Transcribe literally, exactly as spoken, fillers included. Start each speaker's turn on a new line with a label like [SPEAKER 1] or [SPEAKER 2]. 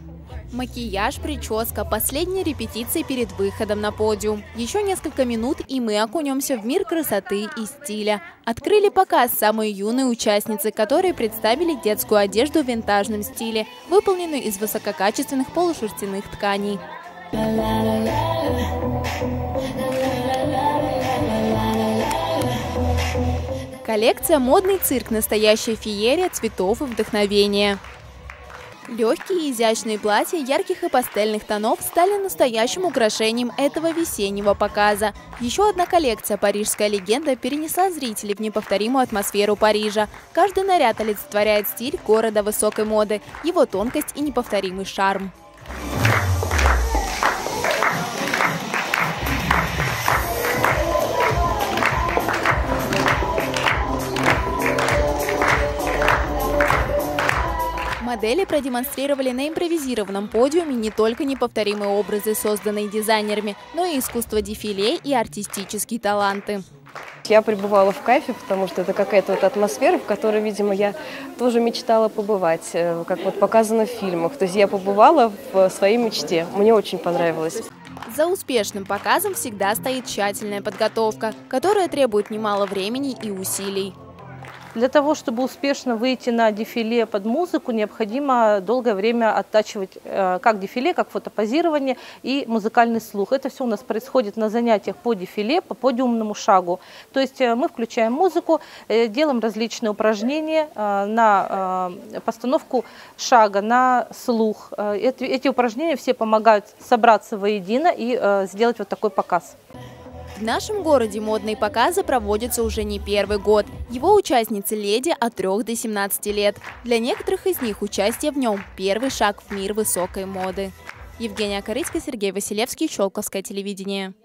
[SPEAKER 1] Макияж, прическа, последние репетиции перед выходом на подиум. Еще несколько минут, и мы окунемся в мир красоты и стиля. Открыли показ самые юные участницы, которые представили детскую одежду в винтажном стиле, выполненную из высококачественных полушерстяных тканей. Коллекция «Модный цирк. Настоящая феерия цветов и вдохновения». Легкие изящные платья ярких и пастельных тонов стали настоящим украшением этого весеннего показа. Еще одна коллекция «Парижская легенда» перенесла зрителей в неповторимую атмосферу Парижа. Каждый наряд олицетворяет стиль города высокой моды, его тонкость и неповторимый шарм. Модели продемонстрировали на импровизированном подиуме не только неповторимые образы, созданные дизайнерами, но и искусство дефиле и артистические таланты.
[SPEAKER 2] Я пребывала в кайфе, потому что это какая-то вот атмосфера, в которой, видимо, я тоже мечтала побывать, как вот показано в фильмах. То есть я побывала в своей мечте. Мне очень понравилось.
[SPEAKER 1] За успешным показом всегда стоит тщательная подготовка, которая требует немало времени и усилий.
[SPEAKER 3] Для того, чтобы успешно выйти на дефиле под музыку, необходимо долгое время оттачивать как дефиле, как фотопозирование и музыкальный слух. Это все у нас происходит на занятиях по дефиле, по подиумному шагу. То есть мы включаем музыку, делаем различные упражнения на постановку шага, на слух. Эти, эти упражнения все помогают собраться воедино и сделать вот такой показ.
[SPEAKER 1] В нашем городе модные показы проводятся уже не первый год. Его участницы леди от трёх до семнадцати лет. Для некоторых из них участие в нем – первый шаг в мир высокой моды. Евгения Корыцкая, Сергей Василевский, Щелковское телевидение.